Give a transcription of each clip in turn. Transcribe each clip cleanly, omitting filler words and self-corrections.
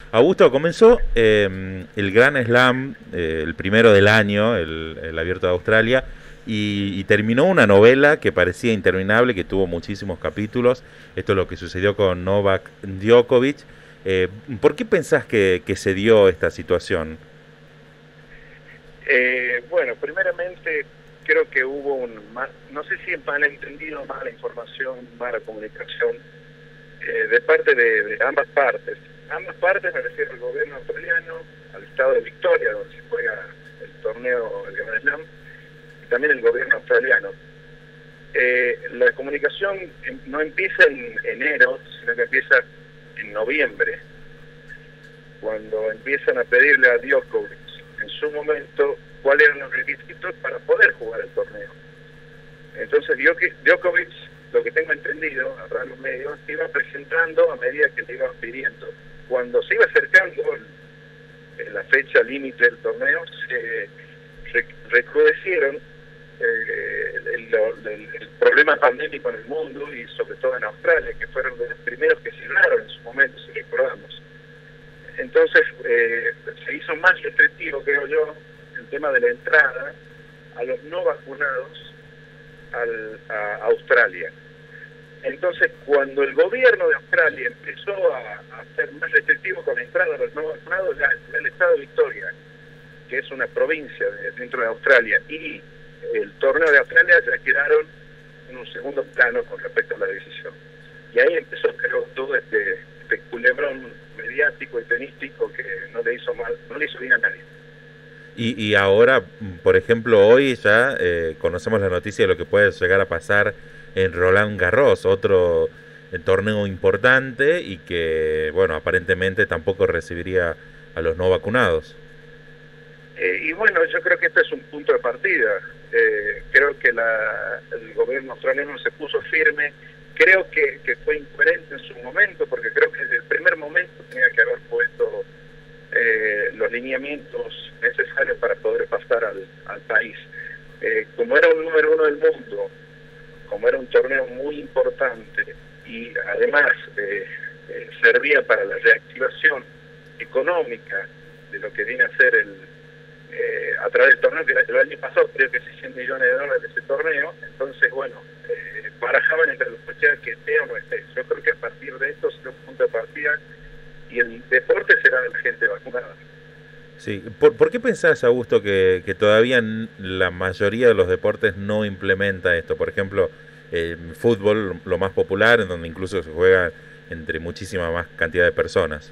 Augusto, comenzó el Gran Slam, el primero del año, el Abierto de Australia, y terminó una novela que parecía interminable, que tuvo muchísimos capítulos. Esto es lo que sucedió con Novak Djokovic. ¿Por qué pensás que se dio esta situación? Bueno, primeramente creo que hubo no sé si malentendido, mala información, mala comunicación de parte de ambas partes. Ambas partes, me refiero al gobierno australiano, al estado de Victoria, donde se juega el torneo, el Grand Slam, y también el gobierno australiano. La comunicación no empieza en enero, sino que empieza en noviembre, cuando empiezan a pedirle a Djokovic en su momento cuáles eran los requisitos para poder jugar el torneo. Entonces Djokovic, lo que tengo entendido a través de los medios, iba presentando a medida que le iban pidiendo. Cuando se iba acercando la fecha límite del torneo, se recrudecieron el problema pandémico en el mundo y sobre todo en Australia, que fueron de los primeros que cerraron en su momento, si recordamos. Entonces se hizo más restrictivo, creo yo, el tema de la entrada a los no vacunados a Australia. Entonces, cuando el gobierno de Australia empezó a ser más restrictivo con la entrada a los no vacunados, ya el estado de Victoria, que es una provincia dentro de Australia, y el torneo de Australia ya quedaron en un segundo plano con respecto a la decisión. Y ahí empezó, creo, todo este culebrón mediático y tenístico que no le hizo mal, no le hizo bien a nadie. Y ahora, por ejemplo, hoy ya conocemos la noticia de lo que puede llegar a pasar en Roland Garros, otro torneo importante y que, bueno, aparentemente tampoco recibiría a los no vacunados. Y bueno, yo creo que este es un punto de partida. Creo que el gobierno australiano se puso firme. Creo que fue incoherente en su momento, porque creo que desde el primer momento tenía que haber puesto los lineamientos necesarios para poder pasar al país. Como era un número uno del mundo, como era un torneo muy importante y además servía para la reactivación económica de lo que viene a ser a través del torneo, que el año pasado creo que $600 millones de ese torneo. Entonces, bueno, barajaban entre los posibilidades que esté o no esté. Yo creo que a partir de esto será un punto de partida y el deporte será de la gente vacunada. Sí, ¿por qué pensás, Augusto, que todavía la mayoría de los deportes no implementa esto? Por ejemplo, el fútbol, lo más popular, en donde incluso se juega entre muchísima más cantidad de personas.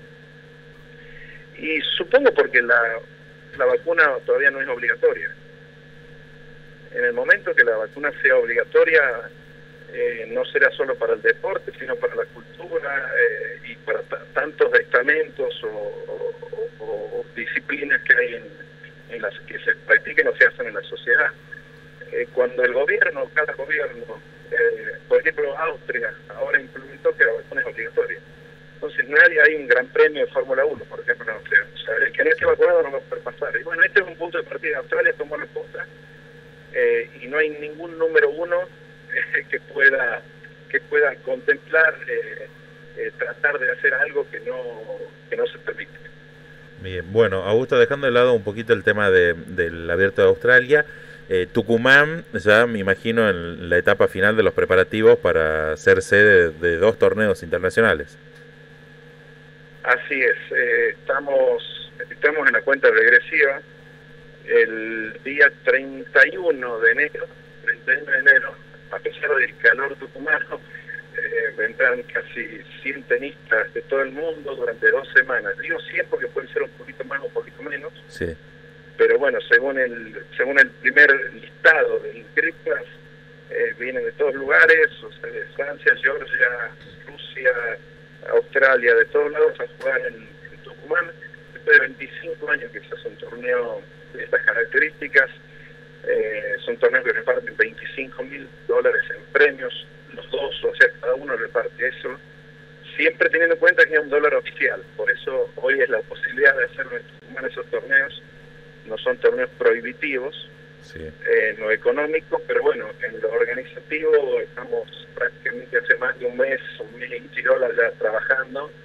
Y supongo porque la vacuna todavía no es obligatoria. En el momento que la vacuna sea obligatoria, no será solo para el deporte, sino para la cultura y para tantos estamentos o disciplinas que hay en las que se practiquen o se hacen en la sociedad. Cuando el gobierno, cada gobierno, por ejemplo Austria, ahora implementó que la vacuna es obligatoria. Entonces nadie hay un gran premio de Fórmula 1, por ejemplo, en Austria. O sea, el que no esté vacunado no va a poder pasar. Y bueno, este es un punto de partida. Australia tomó la posta y no hay ningún número uno que pueda contemplar tratar de hacer algo que no se permite. Bien, bueno, Augusto, dejando de lado un poquito el tema del Abierto de Australia, Tucumán ya me imagino en la etapa final de los preparativos para ser sede de dos torneos internacionales. Así es, estamos en la cuenta regresiva. El día 31 de enero, a pesar del calor tucumano, vendrán casi 100 tenistas de todo el mundo durante 2 semanas. Digo 100 porque puede ser un poquito más o un poquito menos. Sí. Pero bueno, según el primer listado de inscriptas, vienen de todos lugares, o sea, de Francia, Georgia, Rusia, Australia, de todos lados a jugar en Tucumán. Después de 25 años que se hace un torneo de estas características, son torneos que reparten $25.000 en premios, los dos, o sea, cada uno reparte eso, siempre teniendo en cuenta que es un dólar oficial. Por eso hoy es la posibilidad de hacer en Tucumán esos torneos. No son torneos prohibitivos, Sí. En lo económico, pero bueno, en lo organizativo estamos prácticamente hace más de un mes y chirola ya trabajando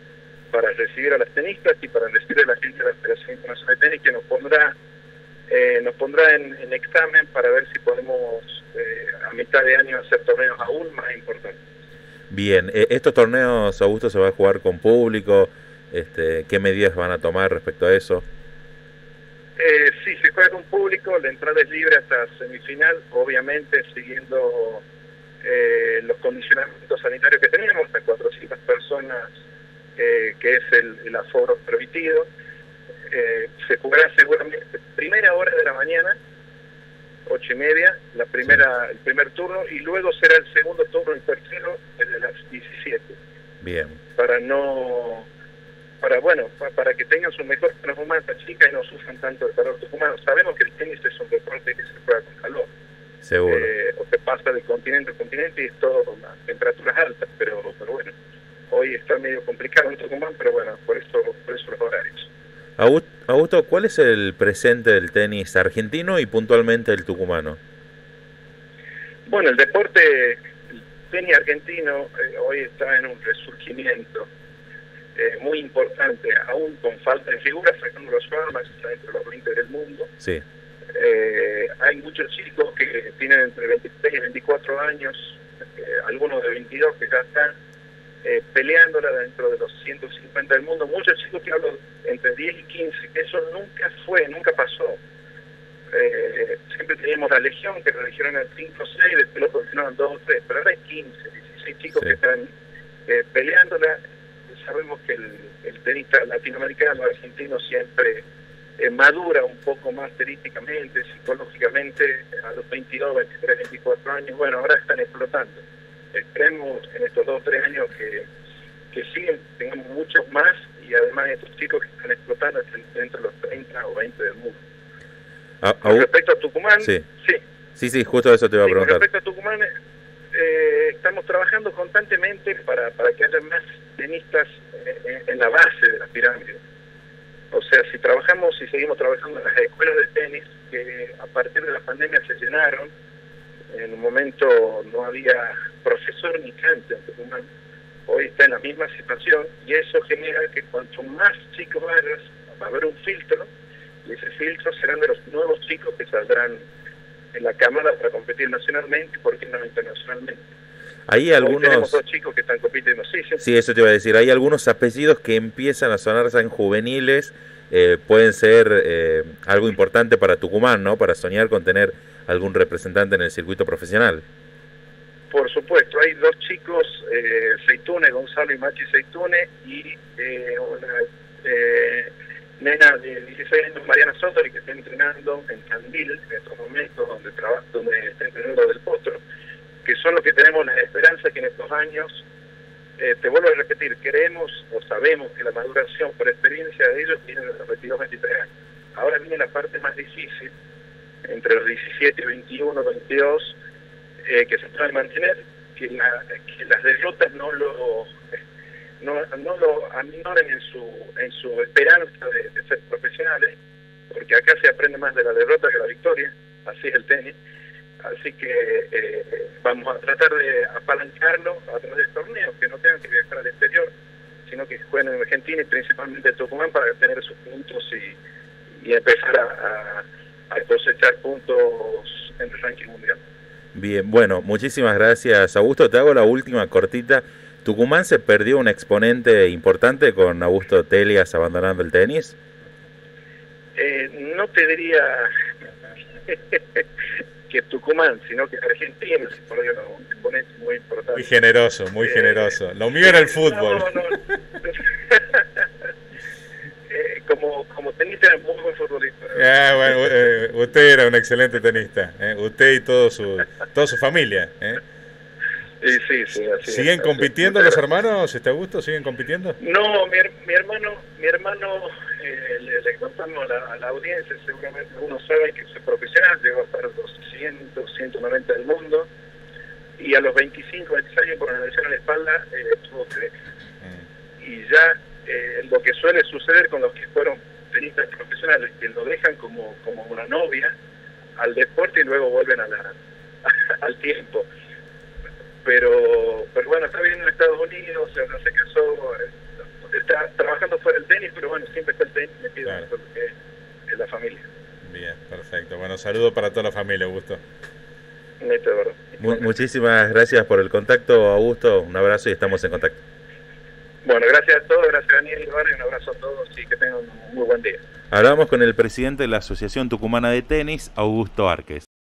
para recibir a las tenistas y para recibir a la gente de la Federación Internacional de Tenis, que nos pondrá en examen para ver si podemos a mitad de año hacer torneos aún más importantes. Bien, estos torneos, Augusto, ¿se va a jugar con público? ¿Qué medidas van a tomar respecto a eso? Sí, se juega con público, la entrada es libre hasta semifinal, obviamente siguiendo los condicionamientos sanitarios que tenemos, hasta 400 personas, que es el aforo permitido. Se jugará seguramente primera hora de la mañana, 8:30, el primer turno, y luego será el segundo turno y tercero desde las 17. Bien. Para que tengan su mejor performance chicas y no sufran tanto el calor tucumano. Sabemos que el tenis es un deporte que se juega con calor. Seguro. O se pasa de continente a continente y es todo con las temperaturas altas, pero bueno, hoy está medio complicado en Tucumán, pero bueno, por eso los horarios. Augusto, ¿cuál es el presente del tenis argentino y puntualmente el tucumano? Bueno, el tenis argentino hoy está en un resurgimiento muy importante, aún con falta de figuras, sacando los Schwarman, está entre los 20 del mundo. Sí. Hay muchos chicos que tienen entre 23 y 24 años, algunos de 22 que ya están peleándola dentro de los 150 del mundo, muchos chicos que hablo entre 10 y 15, que eso nunca pasó. Siempre teníamos la Legión, que la Legión era el 5 o 6, después lo continuaron 2 o 3, pero ahora hay 15, 16 chicos que están peleándola. Sabemos que el tenista latinoamericano, argentino, siempre madura un poco más tenísticamente, psicológicamente, a los 22, 23, 24 años. Bueno, ahora están explotando. Esperemos en estos 2 o 3 años que siguen, tengamos muchos más, y además estos chicos que están explotando están dentro de los 30 o 20 del mundo. Con respecto a Tucumán, sí, justo eso te iba a preguntar. Con respecto a Tucumán, estamos trabajando constantemente para que haya más tenistas en la base de la pirámide. O sea, si seguimos trabajando en las escuelas de tenis, que a partir de la pandemia se llenaron, en un momento no había profesor ni cancha en Tucumán, hoy está en la misma situación, y eso genera que cuanto más chicos vayas, va a haber un filtro, y ese filtro serán de los nuevos chicos que saldrán en la cámara para competir nacionalmente y por qué no internacionalmente. Hay algunos... Tenemos 2 chicos que están compitiendo. Sí, eso te iba a decir. Hay algunos apellidos que empiezan a sonarse en juveniles. Pueden ser algo importante para Tucumán, ¿no? Para soñar con tener algún representante en el circuito profesional. Por supuesto. Hay 2 chicos, Seitune, Gonzalo y Machi Seitune, y una nena de 16 años, Mariana Sotori, que está entrenando en Tandil en estos momentos, donde está entrenando Del Potro, que son los que tenemos la esperanza que en estos años, te vuelvo a repetir, creemos o sabemos que la maduración por experiencia de ellos viene de los 22, 23 años. Ahora viene la parte más difícil, entre los 17, 21, 22, que se pueden mantener, que las derrotas no lo aminoren en su esperanza de ser profesionales, porque acá se aprende más de la derrota que de la victoria, así es el tenis. Así que vamos a tratar de apalancarlo a través de torneos, que no tengan que viajar al exterior, sino que jueguen en Argentina y principalmente en Tucumán para tener sus puntos y empezar a cosechar puntos en el ranking mundial. Bien, bueno, muchísimas gracias, Augusto. Te hago la última cortita. ¿Tucumán se perdió un exponente importante con Augusto Telias abandonando el tenis? No te diría que Tucumán, sino que Argentina se perdió un exponente muy importante. Muy generoso, muy generoso. Lo mío era el fútbol. No. Como tenista era muy buen futbolista. Bueno, usted era un excelente tenista. Usted y toda su familia. Sí, así ¿Siguen compitiendo los hermanos, Augusto? ¿Siguen compitiendo? No, mi hermano le contamos a la audiencia, seguramente algunos saben que es profesional, llegó a estar 200, 190 del mundo, y a los 25, 26 años por una lesión en la espalda tuvo que dejar. Y ya lo que suele suceder con los que fueron tenistas profesionales, que lo dejan como una novia al deporte y luego vuelven al tiempo. Pero bueno, está viviendo en Estados Unidos, se casó, está trabajando fuera del tenis, pero bueno, siempre está el tenis metido en todo lo que es la familia. Bien, perfecto. Bueno, saludos para toda la familia, Augusto. Neto, de verdad. Muchísimas gracias por el contacto, Augusto. Un abrazo y estamos en contacto. Bueno, gracias a todos, gracias a Daniel y un abrazo a todos y que tengan un muy buen día. Hablamos con el presidente de la Asociación Tucumana de Tenis, Augusto Arques.